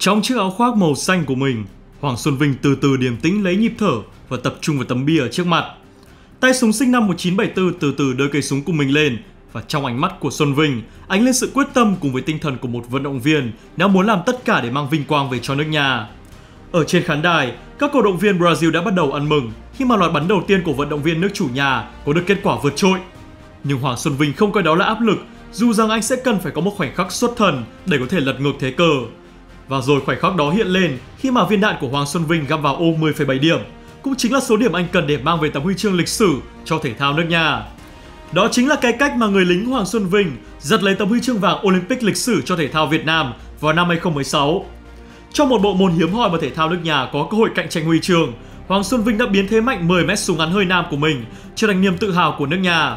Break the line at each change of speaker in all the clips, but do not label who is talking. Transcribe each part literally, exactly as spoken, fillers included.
Trong chiếc áo khoác màu xanh của mình, Hoàng Xuân Vinh từ từ điềm tĩnh lấy nhịp thở và tập trung vào tấm bia ở trước mặt. Tay súng sinh năm một nghìn chín trăm bảy mươi tư từ từ đưa cây súng của mình lên, và trong ánh mắt của Xuân Vinh ánh lên sự quyết tâm cùng với tinh thần của một vận động viên đang muốn làm tất cả để mang vinh quang về cho nước nhà. Ở trên khán đài, các cổ động viên Brazil đã bắt đầu ăn mừng khi mà loạt bắn đầu tiên của vận động viên nước chủ nhà có được kết quả vượt trội. Nhưng Hoàng Xuân Vinh không coi đó là áp lực, dù rằng anh sẽ cần phải có một khoảnh khắc xuất thần để có thể lật ngược thế cờ. Và rồi khoảnh khắc đó hiện lên khi mà viên đạn của Hoàng Xuân Vinh găm vào ô mười phẩy bảy điểm, cũng chính là số điểm anh cần để mang về tấm huy chương lịch sử cho thể thao nước nhà. Đó chính là cái cách mà người lính Hoàng Xuân Vinh giật lấy tấm huy chương vàng Olympic lịch sử cho thể thao Việt Nam vào năm hai không một sáu. Trong một bộ môn hiếm hoi mà thể thao nước nhà có cơ hội cạnh tranh huy chương, Hoàng Xuân Vinh đã biến thế mạnh mười mét súng ngắn hơi nam của mình trở thành niềm tự hào của nước nhà.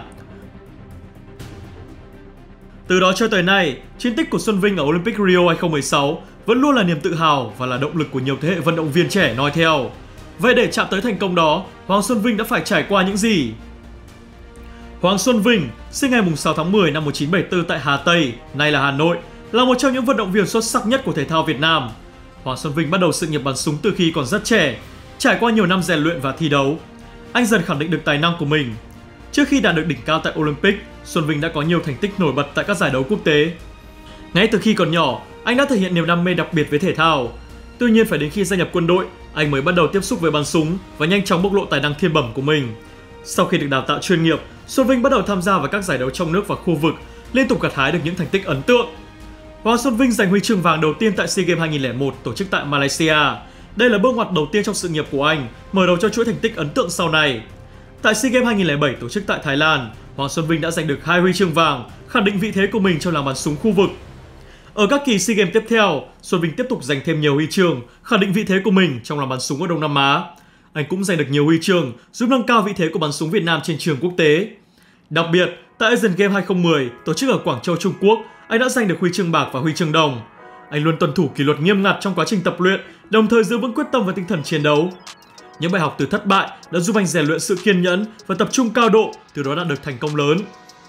Từ đó cho tới nay, chiến tích của Xuân Vinh ở Olympic Rio hai không một sáu vẫn luôn là niềm tự hào và là động lực của nhiều thế hệ vận động viên trẻ noi theo. Vậy để chạm tới thành công đó, Hoàng Xuân Vinh đã phải trải qua những gì? Hoàng Xuân Vinh, sinh ngày sáu tháng mười năm một nghìn chín trăm bảy mươi tư tại Hà Tây, nay là Hà Nội, là một trong những vận động viên xuất sắc nhất của thể thao Việt Nam. Hoàng Xuân Vinh bắt đầu sự nghiệp bắn súng từ khi còn rất trẻ, trải qua nhiều năm rèn luyện và thi đấu. Anh dần khẳng định được tài năng của mình. Trước khi đạt được đỉnh cao tại Olympic, Xuân Vinh đã có nhiều thành tích nổi bật tại các giải đấu quốc tế. Ngay từ khi còn nhỏ, anh đã thể hiện niềm đam mê đặc biệt với thể thao. Tuy nhiên phải đến khi gia nhập quân đội, anh mới bắt đầu tiếp xúc với bắn súng và nhanh chóng bộc lộ tài năng thiên bẩm của mình. Sau khi được đào tạo chuyên nghiệp, Xuân Vinh bắt đầu tham gia vào các giải đấu trong nước và khu vực, liên tục gặt hái được những thành tích ấn tượng. Hoàng Xuân Vinh giành huy chương vàng đầu tiên tại SEA Games hai nghìn không trăm lẻ một tổ chức tại Malaysia. Đây là bước ngoặt đầu tiên trong sự nghiệp của anh, mở đầu cho chuỗi thành tích ấn tượng sau này. Tại SEA Games hai nghìn không trăm lẻ bảy tổ chức tại Thái Lan, Hoàng Xuân Vinh đã giành được hai huy chương vàng, khẳng định vị thế của mình trong làng bắn súng khu vực. Ở các kỳ SEA Games tiếp theo, Xuân Vinh tiếp tục giành thêm nhiều huy chương, khẳng định vị thế của mình trong làng bắn súng ở Đông Nam Á. Anh cũng giành được nhiều huy chương, giúp nâng cao vị thế của bắn súng Việt Nam trên trường quốc tế. Đặc biệt, tại Asian Games hai không một không tổ chức ở Quảng Châu, Trung Quốc, anh đã giành được huy chương bạc và huy chương đồng. Anh luôn tuân thủ kỷ luật nghiêm ngặt trong quá trình tập luyện, đồng thời giữ vững quyết tâm và tinh thần chiến đấu. Những bài học từ thất bại đã giúp anh rèn luyện sự kiên nhẫn và tập trung cao độ, từ đó đạt được thành công lớn.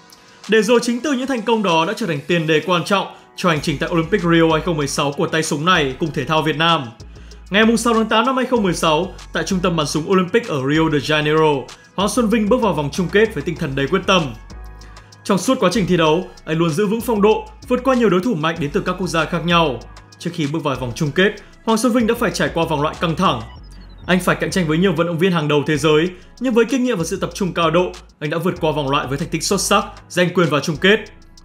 Để rồi chính từ những thành công đó đã trở thành tiền đề quan trọng cho hành trình tại Olympic Rio hai không một sáu của tay súng này cùng thể thao Việt Nam. Ngày sáu tháng tám năm hai không một sáu, tại trung tâm bắn súng Olympic ở Rio de Janeiro, Hoàng Xuân Vinh bước vào vòng chung kết với tinh thần đầy quyết tâm. Trong suốt quá trình thi đấu, anh luôn giữ vững phong độ, vượt qua nhiều đối thủ mạnh đến từ các quốc gia khác nhau. Trước khi bước vào vòng chung kết, Hoàng Xuân Vinh đã phải trải qua vòng loại căng thẳng. Anh phải cạnh tranh với nhiều vận động viên hàng đầu thế giới, nhưng với kinh nghiệm và sự tập trung cao độ, anh đã vượt qua vòng loại với thành tích xuất sắc, giành quyền vào chung kết.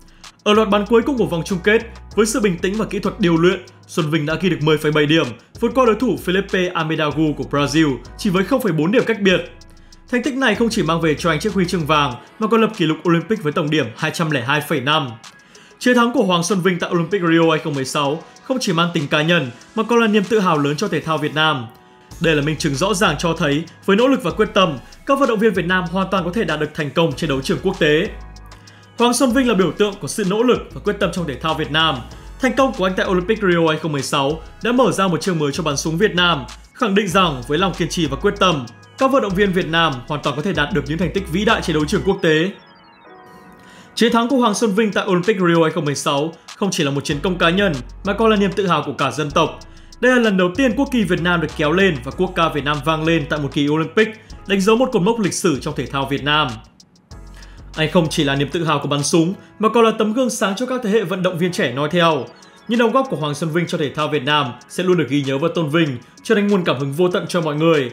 Ở loạt bắn cuối cùng của vòng chung kết, với sự bình tĩnh và kỹ thuật điều luyện, Xuân Vinh đã ghi được mười phẩy bảy điểm, vượt qua đối thủ Felipe Amidagu của Brazil chỉ với không phẩy bốn điểm cách biệt. Thành tích này không chỉ mang về cho anh chiếc huy chương vàng mà còn lập kỷ lục Olympic với tổng điểm hai trăm lẻ hai phẩy năm. Chiến thắng của Hoàng Xuân Vinh tại Olympic Rio hai không một sáu không chỉ mang tính cá nhân mà còn là niềm tự hào lớn cho thể thao Việt Nam. Đây là minh chứng rõ ràng cho thấy với nỗ lực và quyết tâm, các vận động viên Việt Nam hoàn toàn có thể đạt được thành công trên đấu trường quốc tế. Hoàng Xuân Vinh là biểu tượng của sự nỗ lực và quyết tâm trong thể thao Việt Nam. Thành công của anh tại Olympic Rio hai không một sáu đã mở ra một chương mới cho bắn súng Việt Nam, khẳng định rằng với lòng kiên trì và quyết tâm, các vận động viên Việt Nam hoàn toàn có thể đạt được những thành tích vĩ đại trên đấu trường quốc tế. Chiến thắng của Hoàng Xuân Vinh tại Olympic Rio hai không một sáu không chỉ là một chiến công cá nhân mà còn là niềm tự hào của cả dân tộc. Đây là lần đầu tiên quốc kỳ Việt Nam được kéo lên và quốc ca Việt Nam vang lên tại một kỳ Olympic, đánh dấu một cột mốc lịch sử trong thể thao Việt Nam. Anh không chỉ là niềm tự hào của bắn súng mà còn là tấm gương sáng cho các thế hệ vận động viên trẻ noi theo. Những đóng góp của Hoàng Xuân Vinh cho thể thao Việt Nam sẽ luôn được ghi nhớ và tôn vinh, trở thành nguồn cảm hứng vô tận cho mọi người.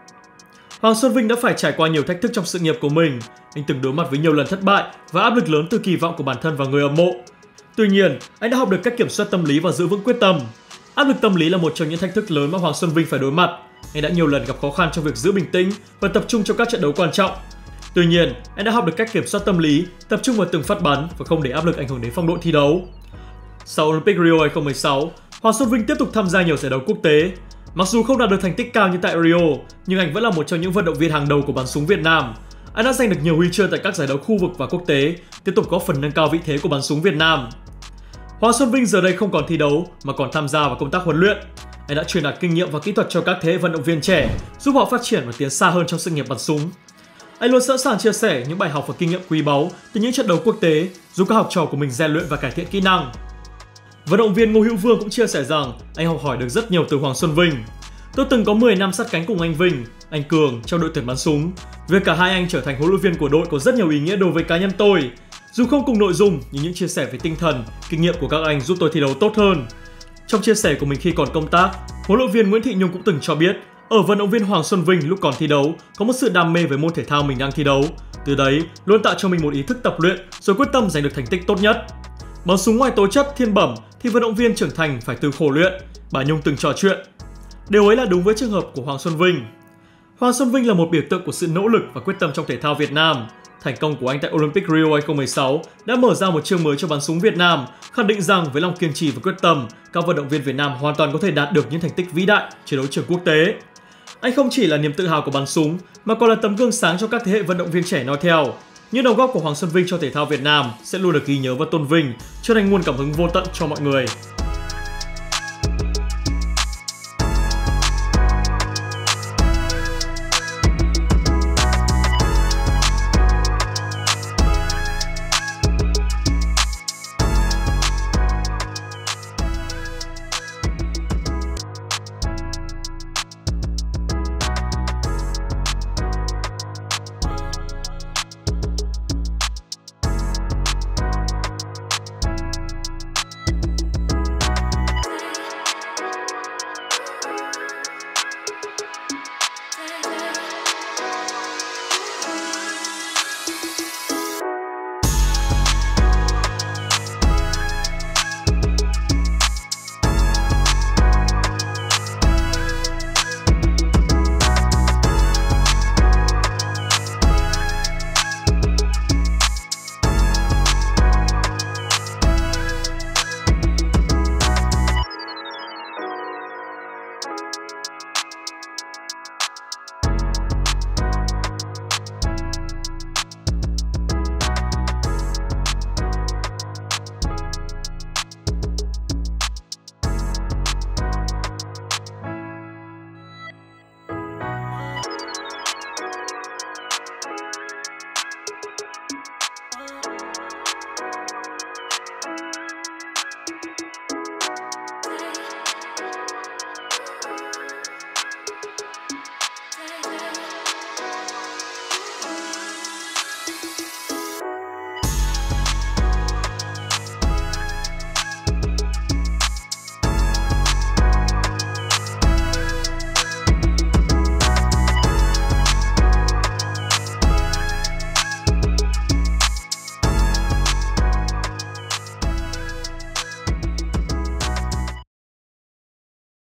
Hoàng Xuân Vinh đã phải trải qua nhiều thách thức trong sự nghiệp của mình. Anh từng đối mặt với nhiều lần thất bại và áp lực lớn từ kỳ vọng của bản thân và người hâm mộ. Tuy nhiên, anh đã học được cách kiểm soát tâm lý và giữ vững quyết tâm. Áp lực tâm lý là một trong những thách thức lớn mà Hoàng Xuân Vinh phải đối mặt. Anh đã nhiều lần gặp khó khăn trong việc giữ bình tĩnh và tập trung trong các trận đấu quan trọng. Tuy nhiên, anh đã học được cách kiểm soát tâm lý, tập trung vào từng phát bắn và không để áp lực ảnh hưởng đến phong độ thi đấu. Sau Olympic Rio hai không một sáu, Hoàng Xuân Vinh tiếp tục tham gia nhiều giải đấu quốc tế. Mặc dù không đạt được thành tích cao như tại Rio, nhưng anh vẫn là một trong những vận động viên hàng đầu của bắn súng Việt Nam. Anh đã giành được nhiều huy chương tại các giải đấu khu vực và quốc tế, tiếp tục góp phần nâng cao vị thế của bắn súng Việt Nam. Hoàng Xuân Vinh giờ đây không còn thi đấu mà còn tham gia vào công tác huấn luyện. Anh đã truyền đạt kinh nghiệm và kỹ thuật cho các thế hệ vận động viên trẻ, giúp họ phát triển và tiến xa hơn trong sự nghiệp bắn súng. Anh luôn sẵn sàng chia sẻ những bài học và kinh nghiệm quý báu từ những trận đấu quốc tế, giúp các học trò của mình rèn luyện và cải thiện kỹ năng. Vận động viên Ngô Hữu Vương cũng chia sẻ rằng anh học hỏi được rất nhiều từ Hoàng Xuân Vinh. Tôi từng có mười năm sát cánh cùng anh Vinh, anh Cường trong đội tuyển bắn súng. Việc cả hai anh trở thành huấn luyện viên của đội có rất nhiều ý nghĩa đối với cá nhân tôi. Dù không cùng nội dung, nhưng những chia sẻ về tinh thần, kinh nghiệm của các anh giúp tôi thi đấu tốt hơn. Trong chia sẻ của mình khi còn công tác, huấn luyện viên Nguyễn Thị Nhung cũng từng cho biết, ở vận động viên Hoàng Xuân Vinh lúc còn thi đấu có một sự đam mê với môn thể thao mình đang thi đấu. Từ đấy, luôn tạo cho mình một ý thức tập luyện rồi quyết tâm giành được thành tích tốt nhất. Bắn súng ngoài tố chất thiên bẩm thì vận động viên trưởng thành phải từ khổ luyện, bà Nhung từng trò chuyện. Điều ấy là đúng với trường hợp của Hoàng Xuân Vinh. Hoàng Xuân Vinh là một biểu tượng của sự nỗ lực và quyết tâm trong thể thao Việt Nam. Thành công của anh tại Olympic Rio hai không một sáu đã mở ra một chương mới cho bắn súng Việt Nam, khẳng định rằng với lòng kiên trì và quyết tâm, các vận động viên Việt Nam hoàn toàn có thể đạt được những thành tích vĩ đại trên đấu trường quốc tế. Anh không chỉ là niềm tự hào của bắn súng mà còn là tấm gương sáng cho các thế hệ vận động viên trẻ noi theo. Những đóng góp của Hoàng Xuân Vinh cho thể thao Việt Nam sẽ luôn được ghi nhớ và tôn vinh, trở thành nguồn cảm hứng vô tận cho mọi người.